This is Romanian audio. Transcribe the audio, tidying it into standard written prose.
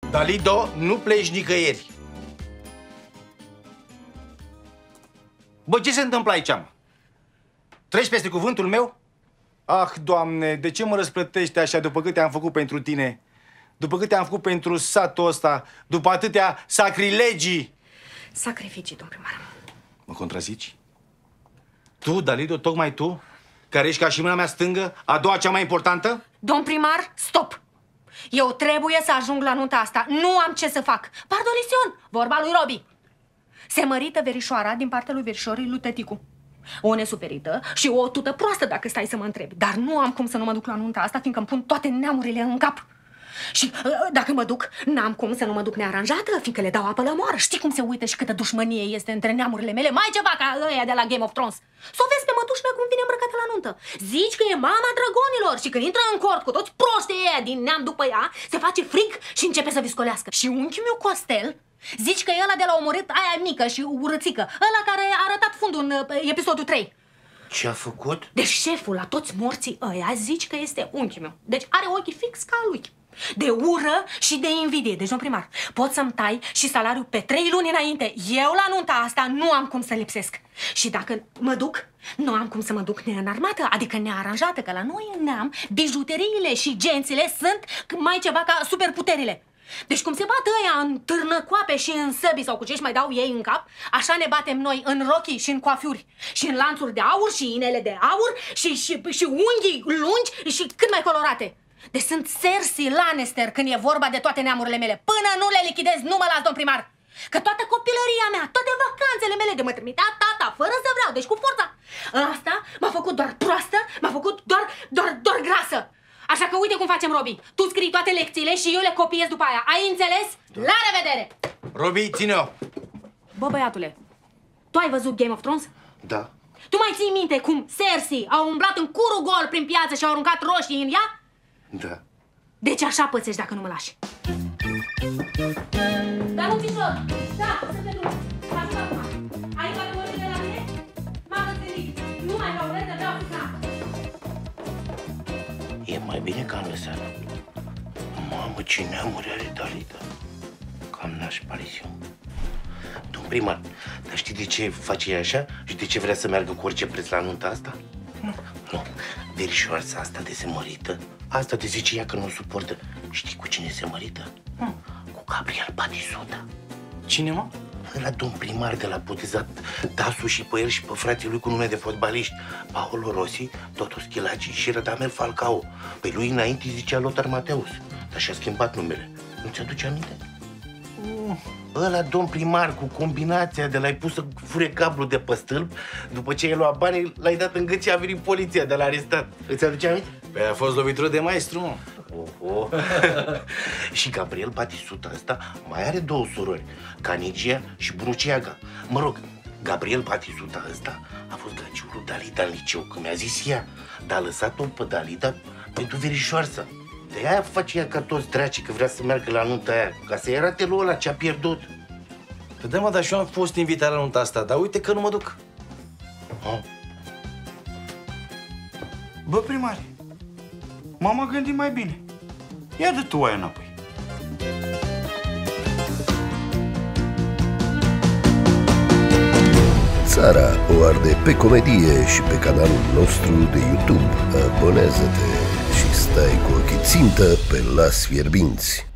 Dalido, nu pleci nicăieri. Bă, ce se întâmplă aici, mă? Treci peste cuvântul meu? Ah, Doamne, de ce mă răsplătești așa după câte am făcut pentru tine? După câte am făcut pentru satul ăsta? După atâtea sacrilegii? Sacrificii, domn primar. Mă contrazici? Tu, Dalido, tocmai tu, care ești ca și mâna mea stângă, a doua cea mai importantă? Domn primar, stop! Eu trebuie să ajung la nunta asta. Nu am ce să fac. Pardonision, vorba lui Robi. Se mărită verișoara din partea lui verișorii lui tăticu. O nesuperită și o tută proastă, dacă stai să mă întrebi. Dar nu am cum să nu mă duc la nunta asta, fiindcă îmi pun toate neamurile în cap. Și dacă mă duc, n-am cum să nu mă duc nearanjată, fiindcă le dau apă la moară. Știi cum se uită și câtă dușmănie este între neamurile mele? Mai ceva ca ăia de la Game of Thrones. S-o vezi pe mătuși mea cum vine îmbrăcată la nuntă. Zici că e mama dragonilor și când intră în cort cu toți proștii ăia din neam după ea, se face frig și începe să viscolească. Și unchiul meu Costel, zici că e ăla de la omorât aia mică și urățică, ăla care a arătat fundul în episodul 3. Ce-a făcut? Deci șeful la toți morții ăia zici că este unchiul meu. Deci are ochii fix ca lui. De ură și de invidie. Deci, domn primar, pot să-mi tai și salariul pe 3 luni înainte. Eu la nunta asta nu am cum să lipsesc. Și dacă mă duc, nu am cum să mă duc neînarmată, adică nearanjată, că la noi în neam bijuteriile și gențile sunt mai ceva ca superputerile. Deci cum se bat ăia în târnăcoape și în săbi sau cu ce-și mai dau ei în cap, așa ne batem noi în rochii și în coafiuri și în lanțuri de aur și inele de aur și unghii lungi și cât mai colorate. Deci sunt Cersei Lannister când e vorba de toate neamurile mele. Până nu le lichidez, nu mă las, domn primar. Că toată copilăria mea, toate vacanțele mele de mă trimitea tata, fără să vreau, deci cu forța. Asta m-a făcut doar proastă, m-a făcut doar grasă. Așa că uite cum facem, Robi. Tu scrii toate lecțiile și eu le copiez după aia. Ai înțeles? Da. La revedere! Robi, ține-o! Bă, băiatule, tu ai văzut Game of Thrones? Da. Tu mai ții minte cum Cersei a umblat în curul gol prin piață și a aruncat roșii în ea? Da. Deci așa pățești dacă nu mă lași. Dar nu țișor! Da, să te duc! Faci acum! Ai categorii de la mine? M-am întâlnit! Nu mai vreau vreme, vreau să E mai bine că am lăsat. Mamă, ce neamuri are Dalida. Cam n-aș pariziu. Domn primar, dar știi de ce face ea așa? Și de ce vrea să meargă cu orice preț la nunta asta? Nu. Verișoarța asta de se mărită, asta de zice ea că nu suportă. Știi cu cine se mărită? Cu Gabriel Batistuta. Cine, mă? Ăla domn primar de la botezat Dasu și pe el și pe frații lui cu nume de fotbaliști. Paolo Rossi, Toto Schillaci și Radamel Falcao. Pe lui înainte zicea Lothar Matthäus, dar și-a schimbat numele. Nu ți-aduce aminte? Ăla domn primar cu combinația de l-ai pus să fure cablu de pe stâlp, după ce ai luat banii, l-ai dat în gât și a venit poliția de l-a arestat. Îți aduce aminte? Păi a fost lovitură de maestru, mă. Oho. Și Gabriel Batistuta ăsta mai are două surori, Canigia și Bruciaga. Mă rog, Gabriel Batistuta ăsta a fost gagiul Dalida în liceu, că mi-a zis ea, dar a lăsat-o pe Dalida pentru verișoarța. De aia face ea ca toți dracii că vrea să meargă la nunta aia, ca să-i arate lui ăla ce-a pierdut. Păi da, mă, dar și eu am fost invitat la nunta asta, dar uite că nu mă duc. Bă, primare, m-am gândit mai bine. Ia dă tu aia înapoi. Țara o arde pe comedie și pe canalul nostru de YouTube. Abonează-te și stai cu ochii țintă pe Las Fierbinți.